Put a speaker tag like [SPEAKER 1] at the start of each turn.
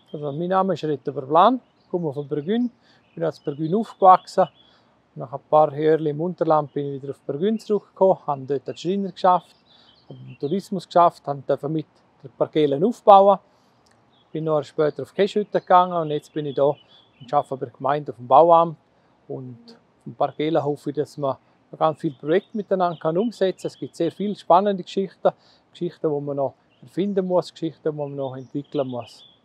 [SPEAKER 1] Also, mein Name ist Reto Verblan, komme von Burgün, bin als Burgün aufgewachsen. Nach ein paar Jahren im Unterland bin ich wieder auf Burgün zurückgekommen, habe dort als Schreiner geschafft, habe im Tourismus geschafft, durfte mit der Parkelen aufbauen. Bin noch später auf Keschhütte gegangen und jetzt bin ich hier und arbeite bei der Gemeinde auf dem Bauamt. Und vom Parkelen hoffe ich, dass man ganz viele Projekte miteinander umsetzen kann. Es gibt sehr viele spannende Geschichten, die man noch erfinden muss, Geschichten, die man noch entwickeln muss.